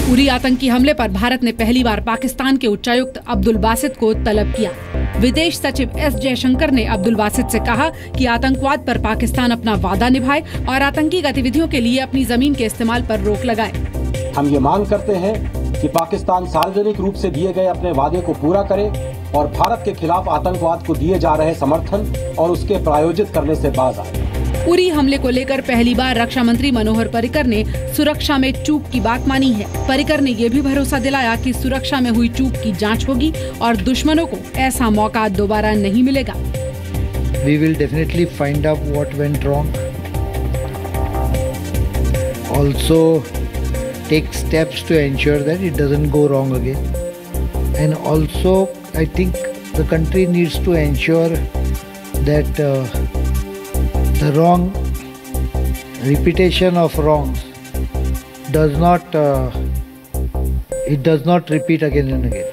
उरी आतंकी हमले पर भारत ने पहली बार पाकिस्तान के उच्चायुक्त अब्दुल बासित को तलब किया। विदेश सचिव एस जयशंकर ने अब्दुल बासित से कहा कि आतंकवाद पर पाकिस्तान अपना वादा निभाए और आतंकी गतिविधियों के लिए अपनी जमीन के इस्तेमाल पर रोक लगाए। हम ये मांग करते हैं कि पाकिस्तान सार्वजनिक रूप से दिए गए अपने वादे को पूरा करे और भारत के खिलाफ आतंकवाद को दिए जा रहे समर्थन और उसके प्रायोजित करने से बाज आए। उरी हमले को लेकर पहली बार रक्षा मंत्री मनोहर पर्रिकर ने सुरक्षा में चूक की बात मानी है। पर्रिकर ने ये भी भरोसा दिलाया कि सुरक्षा में हुई चूक की जांच होगी और दुश्मनों को ऐसा मौका दोबारा नहीं मिलेगा। We will definitely find out what went wrong. Also take steps to ensure that it doesn't go wrong again. And also I think the country needs to ensure that the wrong repetition of wrongs does not repeat again and again.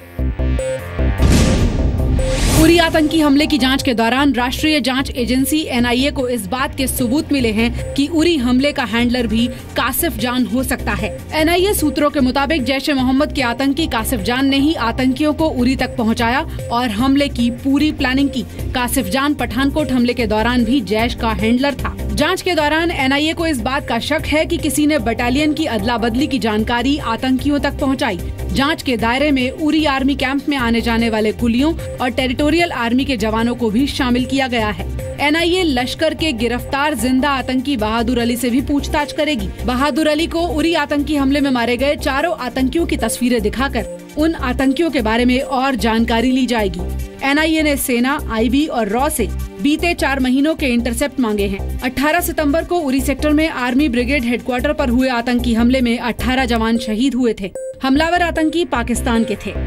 Uri आतंकी हमले की जांच के दौरान राष्ट्रीय जांच agency NIA को इस बात के सबूत मिले हैं कि उरी हमले का हैंडलर भी कासिफ जान हो सकता है। NIA सूत्रों के मुताबिक जैश ए मोहम्मद के आतंकी कासिफ जान ने ही आतंकियों को उरी तक पहुंचाया और हमले की पूरी प्लानिंग की। कासिफ जान पठानकोट हमले के दौरान भी जैश का हैंडलर था। जांच के दौरान NIA को इस बात का शक है कि किसी ने बटालियन की अदला बदली की जानकारी आतंकियों तक पहुंचाई। जांच के दायरे में उरी आर्मी कैंप में आने जाने वाले कुलियों और टेरिटोरियल आर्मी के जवानों को भी शामिल किया गया है। NIA लश्कर के गिरफ्तार जिंदा आतंकी बहादुर अली से भी पूछताछ करेगी। बहादुर अली को उरी आतंकी हमले में मारे गए 4 आतंकियों की तस्वीरें दिखाकर उन आतंकियों के बारे में और जानकारी ली जाएगी। NIA ने सेना, IB और रॉ से बीते 4 महीनों के इंटरसेप्ट मांगे हैं। 18 सितंबर को उरी सेक्टर में आर्मी ब्रिगेड हेडक्वार्टर पर हुए आतंकी हमले में 18 जवान शहीद हुए थे। हमलावर आतंकी पाकिस्तान के थे।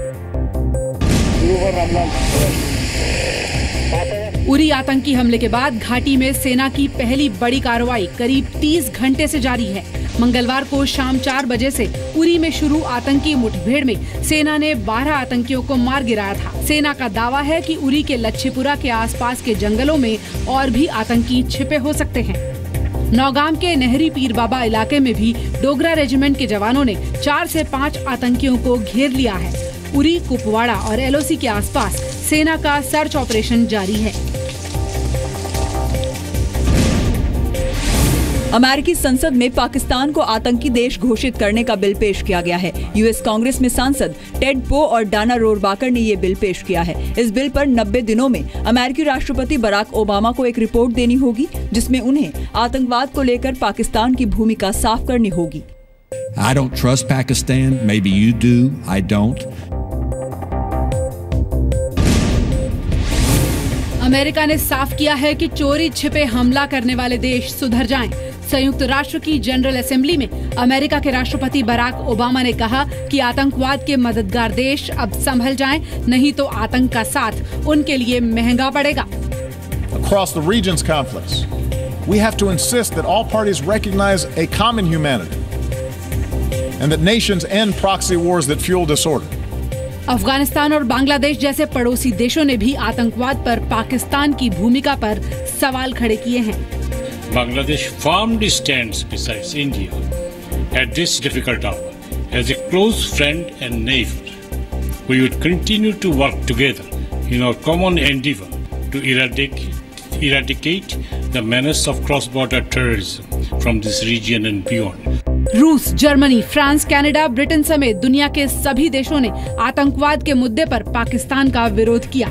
उरी आतंकी हमले के बाद घाटी में सेना की पहली बड़ी कार्रवाई करीब 30 घंटे से जारी है। मंगलवार को शाम 4 बजे से उरी में शुरू आतंकी मुठभेड़ में सेना ने 12 आतंकियों को मार गिराया था। सेना का दावा है कि उरी के लच्छीपुरा के आसपास के जंगलों में और भी आतंकी छिपे हो सकते हैं। नौगाम के नहरी पीर बाबा इलाके में भी डोगरा रेजिमेंट के जवानों ने 4 से 5 आतंकियों को घेर लिया है। उरी, कुपवाड़ा और LOC के आसपास सेना का सर्च ऑपरेशन जारी है। अमेरिकी संसद में पाकिस्तान को आतंकी देश घोषित करने का बिल पेश किया गया है। US कांग्रेस में सांसद टेड पो और डाना रोहरबाकर ने ये बिल पेश किया है। इस बिल पर 90 दिनों में अमेरिकी राष्ट्रपति बराक ओबामा को एक रिपोर्ट देनी होगी, जिसमें उन्हें आतंकवाद को लेकर पाकिस्तान की भूमिका साफ करनी होगी। I don't trust Pakistan. Maybe you do. I don't. America ने साफ किया है कि चोरी छिपे हमला करने वाले देश सुधर जाएं। संयुक्त राष्ट्र की जनरल असेंबली में अमेरिका के राष्ट्रपति बराक ओबामा ने कहा कि आतंकवाद के मददगार देश अब संभल जाएं, नहीं तो आतंक का साथ उनके लिए महंगा पड़ेगा। Across the region's conflicts, we have to insist that all parties recognize a common humanity and that nations end proxy wars that fuel disorder. Afghanistan और बांग्लादेश जैसे पड़ोसी देशों ने भी आतंकवाद पर पाकिस्तान की भूमिका पर सवाल खड़े किए हैं। Bangladesh firmly stands beside India at this difficult hour as a close friend and neighbor. We would continue to work together in our common endeavor to eradicate the menace of cross-border terrorism from this region and beyond. रूस, Germany, France, Canada, Britain समेत दुनिया के सभी देशों ने आतंकवाद के मुद्दे पर पाकिस्तान का विरोध किया।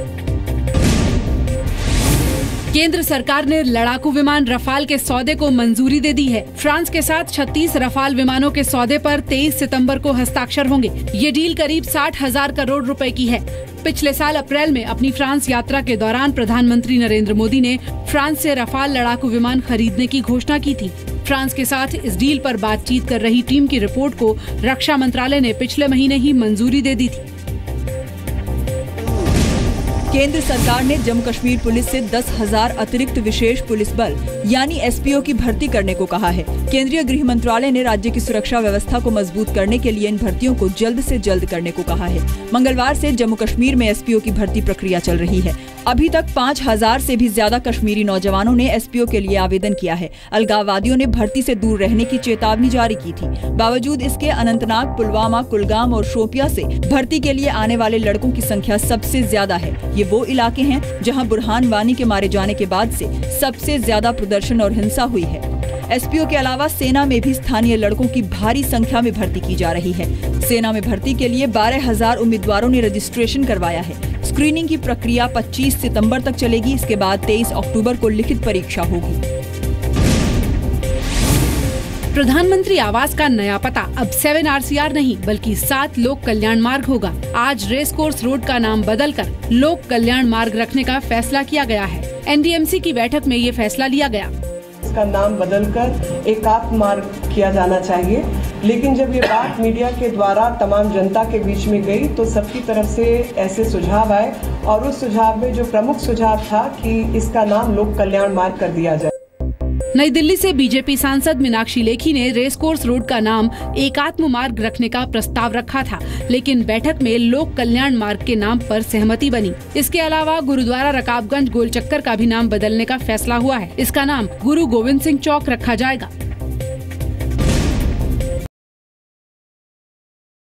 केंद्र सरकार ने लड़ाकू विमान रफाल के सौदे को मंजूरी दे दी है। फ्रांस के साथ 36 रफाल विमानों के सौदे पर 23 सितंबर को हस्ताक्षर होंगे। ये डील करीब 60,000 करोड़ रुपए की है। पिछले साल अप्रैल में अपनी फ्रांस यात्रा के दौरान प्रधानमंत्री नरेंद्र मोदी ने फ्रांस से रफाल लड़ाकू विमान खरीदने की घोषणा की थी। फ्रांस के साथ इस डील पर बातचीत कर रही टीम की रिपोर्ट को रक्षा मंत्रालय ने पिछले महीने ही मंजूरी दे दी थी। केंद्र सरकार ने जम्मू कश्मीर पुलिस से 10,000 अतिरिक्त विशेष पुलिस बल यानी एसपीओ की भर्ती करने को कहा है। केंद्रीय गृह मंत्रालय ने राज्य की सुरक्षा व्यवस्था को मजबूत करने के लिए इन भर्तियों को जल्द से जल्द करने को कहा है। मंगलवार से जम्मू कश्मीर में एसपीओ की भर्ती प्रक्रिया चल रही है। अभी तक 5,000 से भी ज्यादा कश्मीरी नौजवानों ने एसपीओ के लिए आवेदन किया है। अलगाववादियों ने भर्ती से दूर रहने की चेतावनी जारी की थी। बावजूद इसके अनंतनाग, पुलवामा, कुलगाम और शोपिया से भर्ती के लिए आने वाले लड़कों की संख्या सबसे ज्यादा है। ये वो इलाके हैं जहां बुरहान वानी के मारे जाने के बाद से सबसे ज्यादा प्रदर्शन और हिंसा हुई है। एसपीओ के अलावा सेना में भी स्थानीय लड़कों की भारी संख्या में भर्ती की जा रही है। सेना में भर्ती के लिए 12,000 उम्मीदवारों ने रजिस्ट्रेशन करवाया है। स्क्रीनिंग की प्रक्रिया 25 सितंबर तक चलेगी। इसके बाद 23 अक्टूबर को लिखित परीक्षा होगी। प्रधानमंत्री आवास का नया पता अब 7 RCR नहीं बल्कि 7 लोक कल्याण मार्ग होगा। आज रेस कोर्स रोड का नाम बदलकर लोक कल्याण मार्ग रखने का फैसला किया गया है। NDMC की बैठक में ये फैसला लिया गया। इसका नाम बदलकर एकात्म मार्ग किया जाना चाहिए, लेकिन जब ये बात मीडिया के द्वारा तमाम जनता के बीच में गई तो सबकी तरफ से ऐसे सुझाव आए और उस सुझाव में जो प्रमुख सुझाव था कि इसका नाम लोक कल्याण मार्ग कर दिया जाए। नई दिल्ली से बीजेपी सांसद मीनाक्षी लेखी ने रेस कोर्स रोड का नाम एकात्म मार्ग रखने का प्रस्ताव रखा था, लेकिन बैठक में लोक कल्याण मार्ग के नाम पर सहमति बनी। इसके अलावा गुरुद्वारा रकाबगंज गोल चक्कर का भी नाम बदलने का फैसला हुआ है। इसका नाम गुरु गोविंद सिंह चौक रखा जाएगा।